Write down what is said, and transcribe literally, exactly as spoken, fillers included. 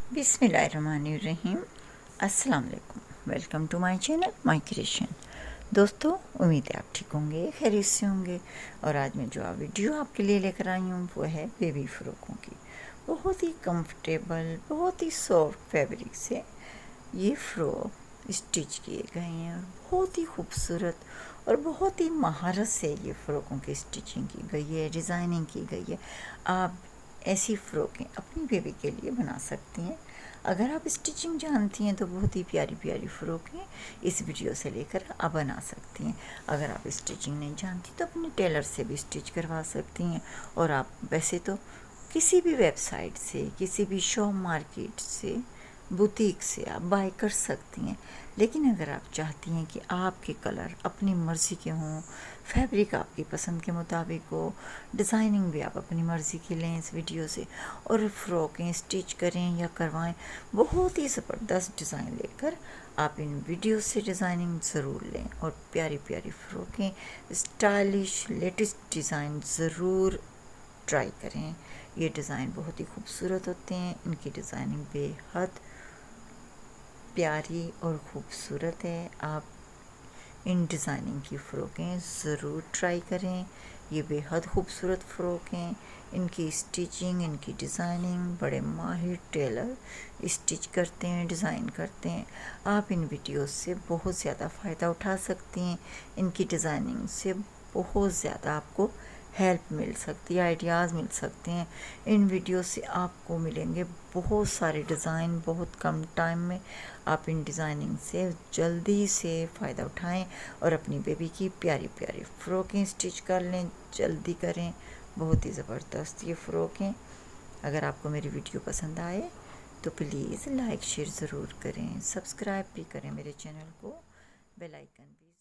बिस्मिल्लाहिर्रहमानिर्रहीम। अस्सलाम वालेकुम। Welcome to my channel my creation. दोस्तों, उम्मीद है आप ठीक होंगे, खैरियत से होंगे। और आज मैं जो वीडियो आपके लिए लेकर आई हूँ वो है बेबी फ़्रॉकों की। बहुत ही कंफर्टेबल, बहुत ही सॉफ्ट फैब्रिक से ये फ़्रॉक स्टिच किए गए हैं और बहुत ही खूबसूरत और बहुत ही महारत से ये फ़्रॉकों की स्टिचिंग की गई है, डिज़ाइनिंग की गई है। आप ऐसी फ़्रॉकें अपनी बेबी के लिए बना सकती हैं। अगर आप स्टिचिंग जानती हैं तो बहुत ही प्यारी प्यारी फ़्रॉकें इस वीडियो से लेकर आप बना सकती हैं। अगर आप स्टिचिंग नहीं जानती तो अपने टेलर से भी स्टिच करवा सकती हैं। और आप वैसे तो किसी भी वेबसाइट से, किसी भी शॉप मार्केट से, बुटीक से आप बाय कर सकती हैं। लेकिन अगर आप चाहती हैं कि आपके कलर अपनी मर्ज़ी के हों, फैब्रिक आपकी पसंद के मुताबिक हो, डिज़ाइनिंग भी आप अपनी मर्ज़ी की लें इस वीडियो से, और फ़्रॉकें स्टिच करें या करवाएं, बहुत ही ज़बरदस्त डिज़ाइन लेकर आप इन वीडियो से डिज़ाइनिंग ज़रूर लें। और प्यारी प्यारी फ़्रॉकें, स्टाइलिश लेटेस्ट डिज़ाइन ज़रूर ट्राई करें। ये डिज़ाइन बहुत ही खूबसूरत होते हैं, इनकी डिज़ाइनिंग बेहद प्यारी और ख़ूबसूरत है। आप इन डिज़ाइनिंग की फ़्रॉकें ज़रूर ट्राई करें। ये बेहद खूबसूरत फ़्रॉक हैं। इनकी स्टिचिंग, इनकी डिज़ाइनिंग बड़े माहिर टेलर स्टिच करते हैं, डिज़ाइन करते हैं। आप इन वीडियोस से बहुत ज़्यादा फ़ायदा उठा सकती हैं। इनकी डिज़ाइनिंग से बहुत ज़्यादा आपको हेल्प मिल सकती है, आइडियाज़ मिल सकते हैं। इन वीडियो से आपको मिलेंगे बहुत सारे डिज़ाइन बहुत कम टाइम में। आप इन डिज़ाइनिंग से जल्दी से फ़ायदा उठाएं और अपनी बेबी की प्यारी प्यारी फ़्रॉकें स्टिच कर लें। जल्दी करें, बहुत ही ज़बरदस्त ये फ़्रॉकें। अगर आपको मेरी वीडियो पसंद आए तो प्लीज़ लाइक शेयर ज़रूर करें, सब्सक्राइब भी करें मेरे चैनल को, बेल आइकन भी